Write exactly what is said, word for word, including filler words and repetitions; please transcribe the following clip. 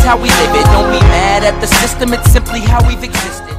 how we live it. Don't be mad at the system, it's simply how we've existed.